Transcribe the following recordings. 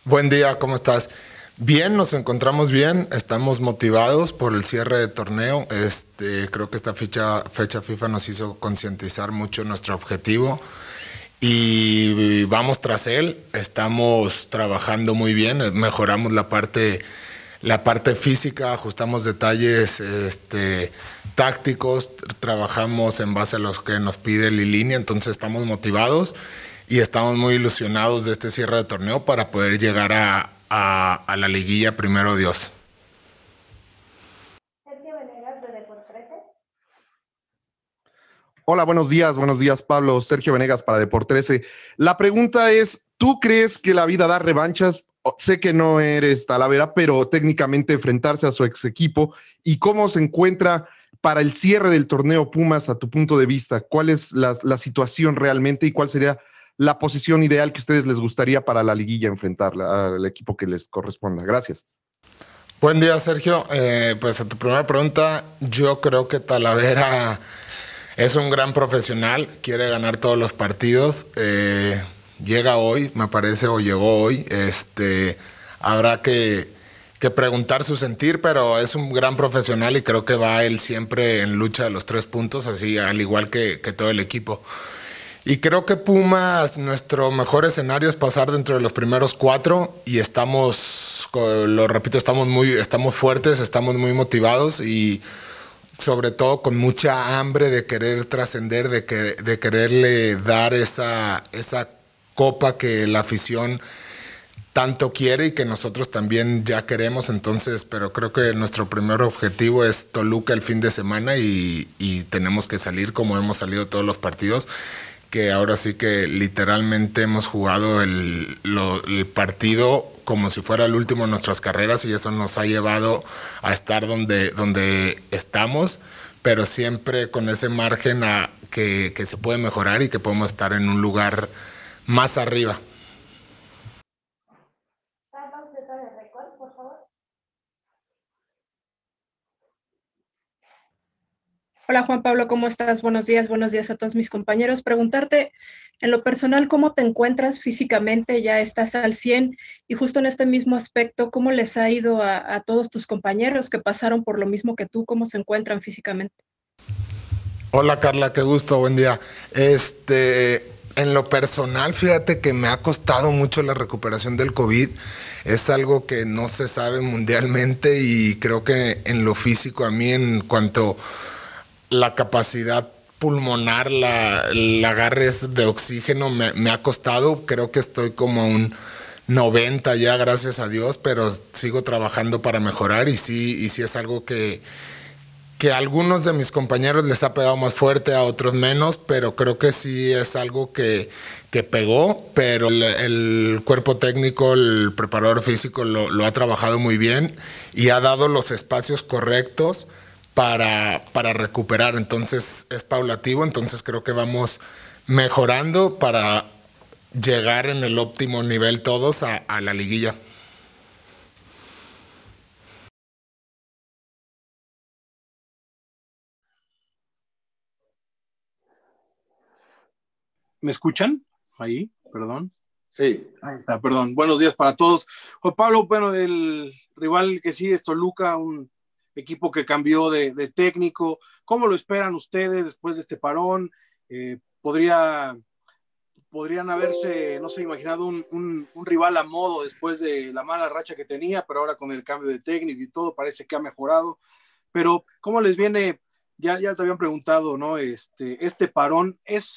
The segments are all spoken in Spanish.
Buen día, ¿cómo estás? Bien, nos encontramos bien, estamos motivados por el cierre de torneo. Creo que esta fecha FIFA nos hizo concientizar mucho nuestro objetivo y vamos tras él. Estamos trabajando muy bien, mejoramos la parte física, ajustamos detalles tácticos, trabajamos en base a los que nos pide Lilini, entonces estamos motivados y estamos muy ilusionados de este cierre de torneo para poder llegar a la liguilla, primero Dios. Sergio Venegas de Deportes. Hola, buenos días Pablo, Sergio Venegas para Deport 13. La pregunta es, ¿tú crees que la vida da revanchas? Sé que no eres Talavera, pero técnicamente enfrentarse a su ex equipo, ¿y cómo se encuentra para el cierre del torneo Pumas a tu punto de vista? ¿Cuál es la situación realmente y cuál sería la posición ideal que a ustedes les gustaría para la liguilla enfrentarla al equipo que les corresponda? Gracias. Buen día, Sergio. Pues a tu primera pregunta, yo creo que Talavera es un gran profesional, quiere ganar todos los partidos. Llega hoy, me parece, o llegó hoy. Habrá que preguntar su sentir, pero es un gran profesional y creo que va él siempre en lucha de los 3 puntos, así al igual que todo el equipo. Y creo que Pumas, nuestro mejor escenario es pasar dentro de los primeros 4 y estamos, lo repito, estamos fuertes, estamos muy motivados y sobre todo con mucha hambre de querer trascender, de quererle dar esa copa que la afición tanto quiere y que nosotros también ya queremos. Entonces, pero creo que nuestro primer objetivo es Toluca el fin de semana y tenemos que salir como hemos salido todos los partidos, que ahora sí que literalmente hemos jugado el partido como si fuera el último de nuestras carreras y eso nos ha llevado a estar donde estamos, pero siempre con ese margen a que se puede mejorar y que podemos estar en un lugar más arriba. Hola Juan Pablo, ¿cómo estás? Buenos días a todos mis compañeros. Preguntarte, en lo personal, ¿cómo te encuentras físicamente? Ya estás al 100 y justo en este mismo aspecto, ¿cómo les ha ido a todos tus compañeros que pasaron por lo mismo que tú? ¿Cómo se encuentran físicamente? Hola Carla, qué gusto, buen día. En lo personal, fíjate que me ha costado mucho la recuperación del COVID. Es algo que no se sabe mundialmente y creo que en lo físico a mí en cuanto la capacidad pulmonar, el agarre de oxígeno me ha costado. Creo que estoy como a un 90 ya, gracias a Dios, pero sigo trabajando para mejorar y sí es algo que a algunos de mis compañeros les ha pegado más fuerte, a otros menos, pero creo que sí es algo que pegó, pero el cuerpo técnico, el preparador físico lo ha trabajado muy bien y ha dado los espacios correctos para recuperar. Entonces es paulativo, entonces creo que vamos mejorando para llegar en el óptimo nivel todos a la liguilla. ¿Me escuchan? Ahí, perdón. Sí. Ahí está, perdón. Buenos días para todos. Juan Pablo, bueno, el rival que sigue es Toluca, un equipo que cambió de técnico. ¿Cómo lo esperan ustedes después de este parón? ¿Podrían haberse, no sé, imaginado un rival a modo después de la mala racha que tenía, pero ahora con el cambio de técnico y todo parece que ha mejorado? Pero, ¿cómo les viene? Ya te habían preguntado, ¿no? Este parón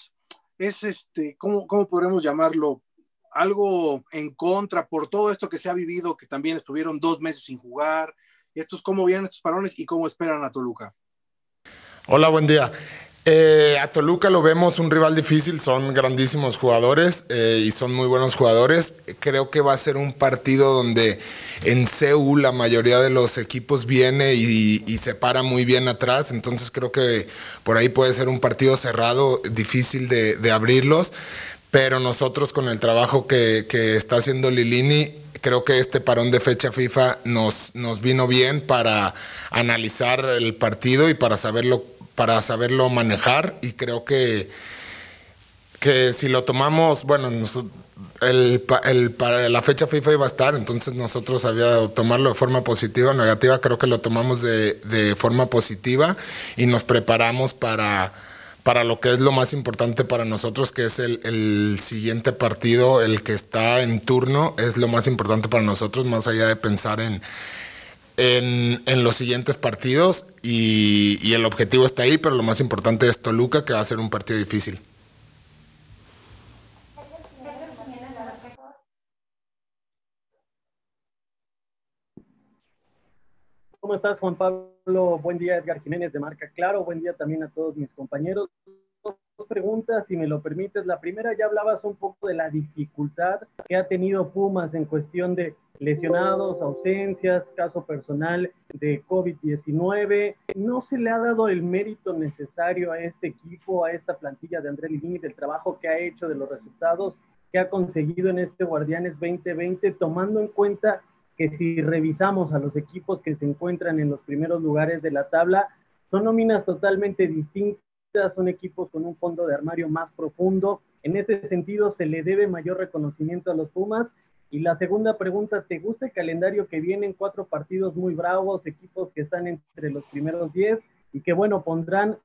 ¿cómo podremos llamarlo? Algo en contra por todo esto que se ha vivido, que también estuvieron 2 meses sin jugar. ¿Cómo vienen estos parones y cómo esperan a Toluca? Hola, buen día. A Toluca lo vemos un rival difícil, son grandísimos jugadores y son muy buenos jugadores. Creo que va a ser un partido donde en CU la mayoría de los equipos viene y se para muy bien atrás, entonces creo que por ahí puede ser un partido cerrado, difícil de abrirlos, pero nosotros con el trabajo que está haciendo Lilini, creo que este parón de fecha FIFA nos vino bien para analizar el partido y para saberlo manejar, y creo que si lo tomamos, bueno, para la fecha FIFA iba a estar, entonces nosotros había tomarlo de forma positiva o negativa, creo que lo tomamos de forma positiva y nos preparamos para lo que es lo más importante para nosotros, que es el siguiente partido, el que está en turno, es lo más importante para nosotros, más allá de pensar en los siguientes partidos y el objetivo está ahí, pero lo más importante es Toluca, que va a ser un partido difícil. ¿Cómo estás, Juan Pablo? Buen día, Edgar Jiménez de Marca Claro. Buen día también a todos mis compañeros. Dos preguntas, si me lo permites. La primera, ya hablabas un poco de la dificultad que ha tenido Pumas en cuestión de lesionados, ausencias, caso personal de COVID-19. ¿No se le ha dado el mérito necesario a este equipo, a esta plantilla de André Lilini, del trabajo que ha hecho, de los resultados que ha conseguido en este Guardianes 2020, tomando en cuenta que si revisamos a los equipos que se encuentran en los primeros lugares de la tabla, son nóminas totalmente distintas, son equipos con un fondo de armario más profundo? En ese sentido, ¿se le debe mayor reconocimiento a los Pumas? Y la segunda pregunta, ¿te gusta el calendario que vienen? 4 partidos muy bravos, equipos que están entre los primeros 10 y que, bueno, pondrán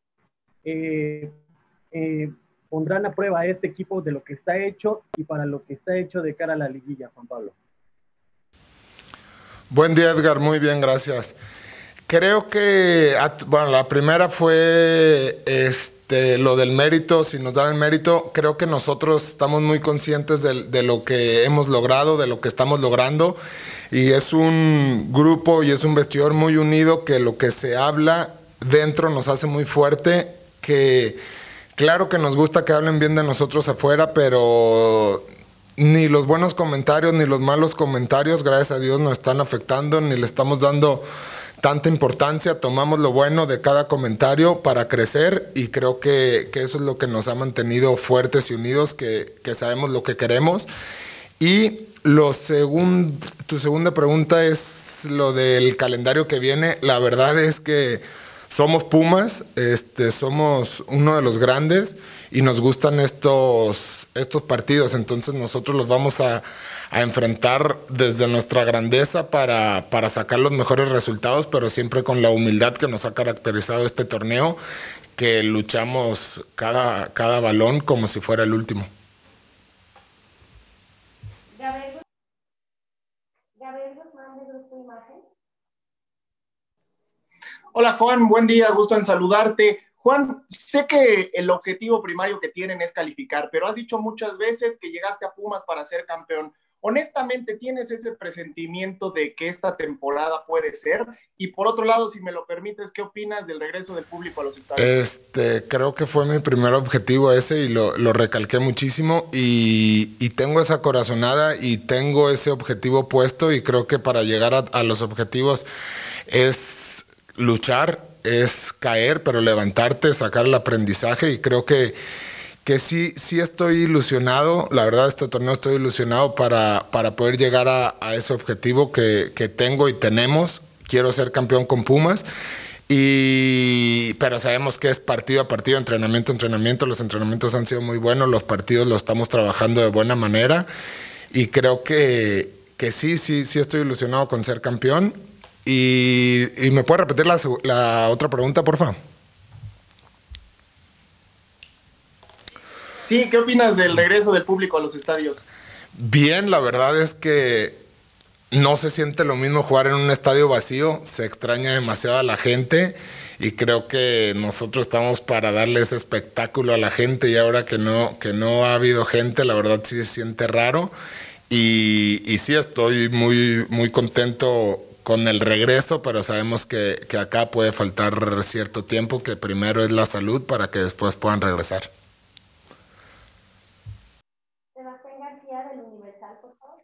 a prueba a este equipo de lo que está hecho y para lo que está hecho de cara a la liguilla, Juan Pablo. Buen día, Edgar. Muy bien, gracias. Creo que, bueno, la primera fue lo del mérito, si nos dan el mérito. Creo que nosotros estamos muy conscientes de lo que hemos logrado, de lo que estamos logrando. Y es un grupo y es un vestidor muy unido, que lo que se habla dentro nos hace muy fuerte. Que claro que nos gusta que hablen bien de nosotros afuera, pero ni los buenos comentarios ni los malos comentarios, gracias a Dios, nos están afectando, ni le estamos dando tanta importancia. Tomamos lo bueno de cada comentario para crecer y creo que eso es lo que nos ha mantenido fuertes y unidos, que sabemos lo que queremos. Y tu segunda pregunta es lo del calendario que viene. La verdad es que somos Pumas, somos uno de los grandes y nos gustan estos partidos, entonces nosotros los vamos a enfrentar desde nuestra grandeza para sacar los mejores resultados, pero siempre con la humildad que nos ha caracterizado este torneo, que luchamos cada balón como si fuera el último. Gabriel Guzmán, de Grupo Imagen. Hola Juan, buen día, gusto en saludarte. Juan, sé que el objetivo primario que tienen es calificar, pero has dicho muchas veces que llegaste a Pumas para ser campeón. Honestamente, ¿tienes ese presentimiento de que esta temporada puede ser? Y por otro lado, si me lo permites, ¿qué opinas del regreso del público a los estadios? Creo que fue mi primer objetivo ese y lo recalqué muchísimo y tengo esa corazonada y tengo ese objetivo puesto y creo que para llegar a los objetivos es luchar, es caer, pero levantarte, sacar el aprendizaje y creo que sí estoy ilusionado, la verdad este torneo estoy ilusionado para poder llegar a ese objetivo que tengo y tenemos. Quiero ser campeón con Pumas, pero sabemos que es partido a partido, entrenamiento a entrenamiento. Los entrenamientos han sido muy buenos, los partidos los estamos trabajando de buena manera y creo que sí estoy ilusionado con ser campeón. ¿Y me puede repetir la otra pregunta, por favor? Sí, ¿qué opinas del regreso del público a los estadios? Bien, la verdad es que no se siente lo mismo jugar en un estadio vacío, se extraña demasiado a la gente y creo que nosotros estamos para darle ese espectáculo a la gente y ahora que no ha habido gente, la verdad sí se siente raro y sí estoy muy, muy contento con el regreso, pero sabemos que acá puede faltar cierto tiempo, que primero es la salud para que después puedan regresar. Sebastián García, del Universal, por favor.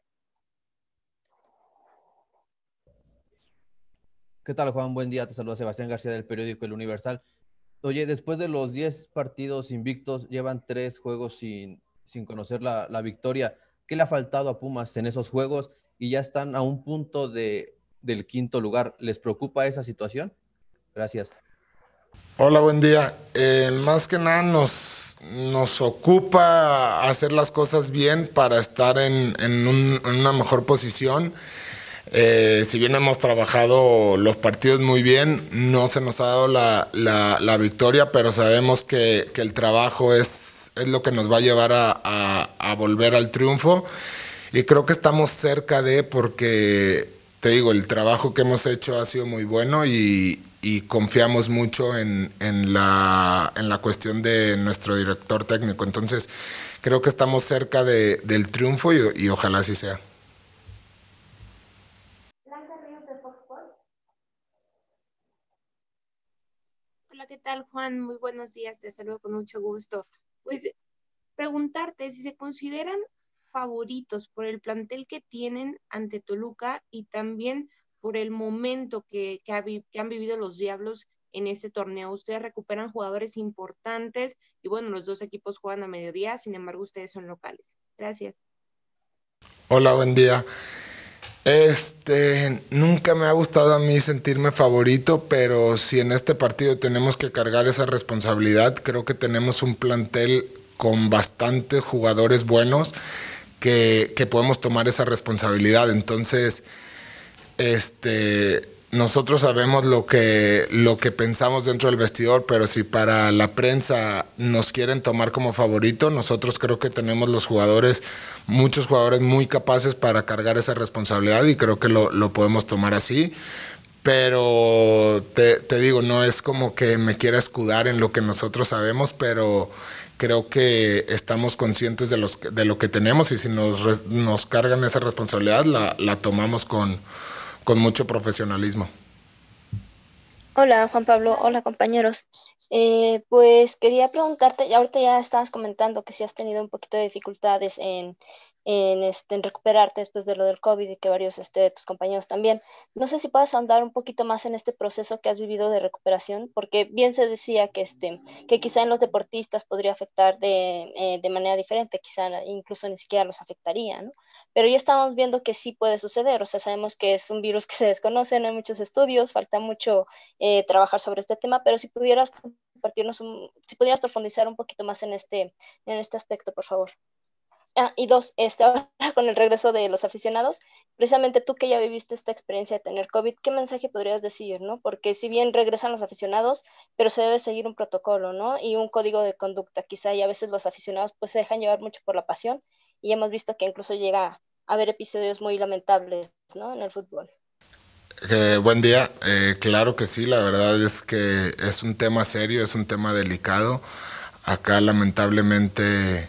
¿Qué tal, Juan? Buen día, te saluda Sebastián García del periódico El Universal. Oye, después de los 10 partidos invictos, llevan 3 juegos sin conocer la victoria. ¿Qué le ha faltado a Pumas en esos juegos? Y ya están a un punto del 5º lugar. ¿Les preocupa esa situación? Gracias. Hola, buen día. Más que nada nos nos ocupa hacer las cosas bien para estar en una mejor posición. Si bien hemos trabajado los partidos muy bien, no se nos ha dado la victoria, pero sabemos que el trabajo es lo que nos va a llevar a volver al triunfo. Y creo que estamos cerca porque, te digo, el trabajo que hemos hecho ha sido muy bueno y confiamos mucho en la cuestión de nuestro director técnico. Entonces, creo que estamos cerca del triunfo y ojalá así sea. Blanca Ríos de Fox Sports. Hola, ¿qué tal, Juan? Muy buenos días, te saludo con mucho gusto. Pues preguntarte si se consideran favoritos por el plantel que tienen ante Toluca y también por el momento que han vivido los Diablos en este torneo. Ustedes recuperan jugadores importantes y bueno, los dos equipos juegan a mediodía, sin embargo, ustedes son locales. Gracias. Hola, buen día. Nunca me ha gustado a mí sentirme favorito, pero si en este partido tenemos que cargar esa responsabilidad, creo que tenemos un plantel con bastantes jugadores buenos que podemos tomar esa responsabilidad. Entonces, nosotros sabemos lo que pensamos dentro del vestidor, pero si para la prensa nos quieren tomar como favorito, nosotros creo que tenemos muchos jugadores muy capaces para cargar esa responsabilidad y creo que lo podemos tomar así. Pero te digo, no es como que me quiera escudar en lo que nosotros sabemos, pero creo que estamos conscientes de lo que tenemos y si nos cargan esa responsabilidad, la tomamos con mucho profesionalismo. Hola Juan Pablo, hola compañeros. Pues quería preguntarte, ahorita ya estabas comentando que si has tenido un poquito de dificultades en recuperarte después de lo del COVID y que varios de tus compañeros también. No sé si puedes ahondar un poquito más en este proceso que has vivido de recuperación, porque bien se decía que quizá en los deportistas podría afectar de manera diferente, quizá incluso ni siquiera los afectaría, ¿no? Pero ya estamos viendo que sí puede suceder, o sea, sabemos que es un virus que se desconoce, no hay muchos estudios, falta mucho trabajar sobre este tema, pero si pudieras si pudieras profundizar un poquito más en este aspecto, por favor. Y dos, ahora con el regreso de los aficionados, precisamente tú que ya viviste esta experiencia de tener COVID, ¿qué mensaje podrías decir, no? Porque si bien regresan los aficionados, pero se debe seguir un protocolo, ¿no? Y un código de conducta, quizá, y a veces los aficionados pues se dejan llevar mucho por la pasión, y hemos visto que incluso llega a haber episodios muy lamentables, ¿no? En el fútbol. Buen día. Claro que sí, la verdad es que es un tema serio, es un tema delicado. Acá lamentablemente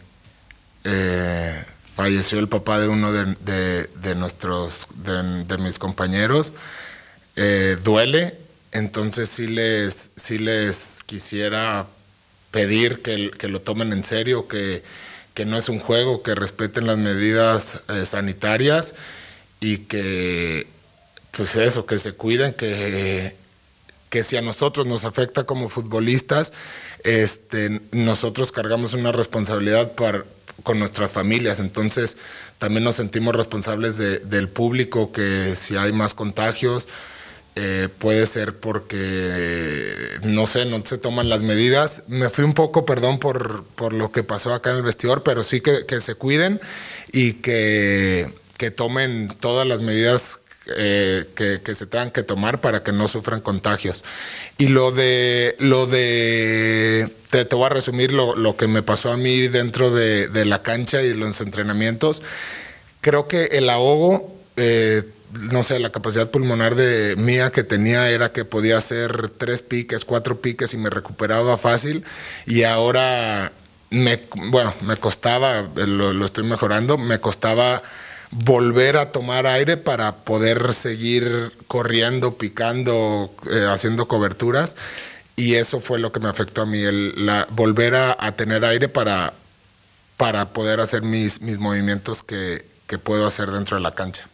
falleció el papá de uno de mis compañeros. Duele, entonces sí les quisiera pedir que lo tomen en serio, que no es un juego, que respeten las medidas sanitarias y que pues eso, que se cuiden, que si a nosotros nos afecta como futbolistas, nosotros cargamos una responsabilidad con nuestras familias, entonces también nos sentimos responsables del público, que si hay más contagios, puede ser porque, no se toman las medidas. Me fui un poco, perdón por lo que pasó acá en el vestidor, pero sí que se cuiden y que tomen todas las medidas que se tengan que tomar para que no sufran contagios. Y te voy a resumir lo que me pasó a mí dentro de la cancha y los entrenamientos. Creo que el ahogo, no sé, la capacidad pulmonar mía que tenía era que podía hacer 3 piques, 4 piques y me recuperaba fácil, y ahora me costaba, lo estoy mejorando, me costaba volver a tomar aire para poder seguir corriendo, picando, haciendo coberturas, y eso fue lo que me afectó a mí, volver a tener aire para poder hacer mis movimientos que puedo hacer dentro de la cancha.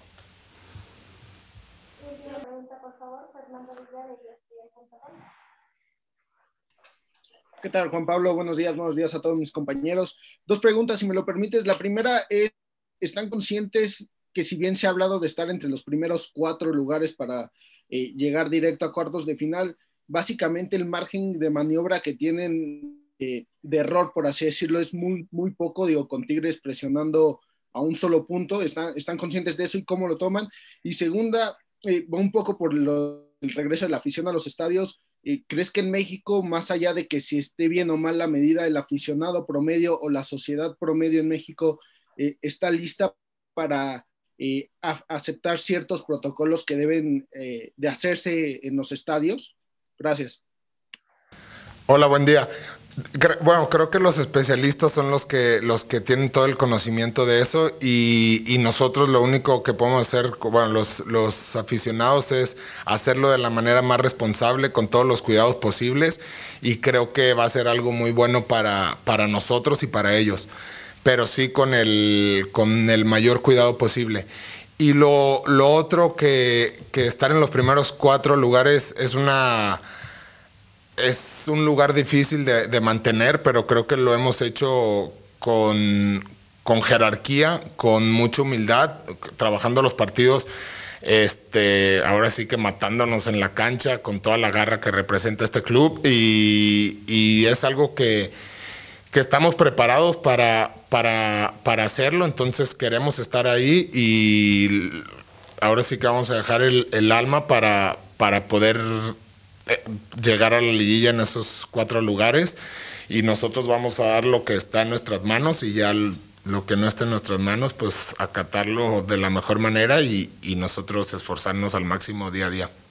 ¿Qué tal, Juan Pablo? Buenos días a todos mis compañeros. 2 preguntas, si me lo permites. La primera es, ¿están conscientes que si bien se ha hablado de estar entre los primeros 4 lugares para llegar directo a cuartos de final, básicamente el margen de maniobra que tienen de error, por así decirlo, es muy, muy poco, digo, con Tigres presionando a un solo punto, están conscientes de eso y cómo lo toman. Y segunda, va un poco por el regreso de la afición a los estadios. ¿Crees que en México, más allá de que si esté bien o mal la medida, el aficionado promedio o la sociedad promedio en México está lista para aceptar ciertos protocolos que deben de hacerse en los estadios? Gracias. Hola, buen día. Bueno, creo que los especialistas son los que tienen todo el conocimiento de eso y nosotros lo único que podemos hacer, bueno, los aficionados, es hacerlo de la manera más responsable, con todos los cuidados posibles, y creo que va a ser algo muy bueno para nosotros y para ellos, pero sí con el mayor cuidado posible. Y lo otro, que estar en los primeros 4 lugares es un lugar difícil de mantener, pero creo que lo hemos hecho con jerarquía, con mucha humildad, trabajando los partidos, ahora sí que matándonos en la cancha con toda la garra que representa este club, y es algo que estamos preparados para hacerlo. Entonces queremos estar ahí y ahora sí que vamos a dejar el alma para poder llegar a la liguilla en esos 4 lugares, y nosotros vamos a dar lo que está en nuestras manos, y ya lo que no está en nuestras manos, pues acatarlo de la mejor manera y nosotros esforzarnos al máximo día a día.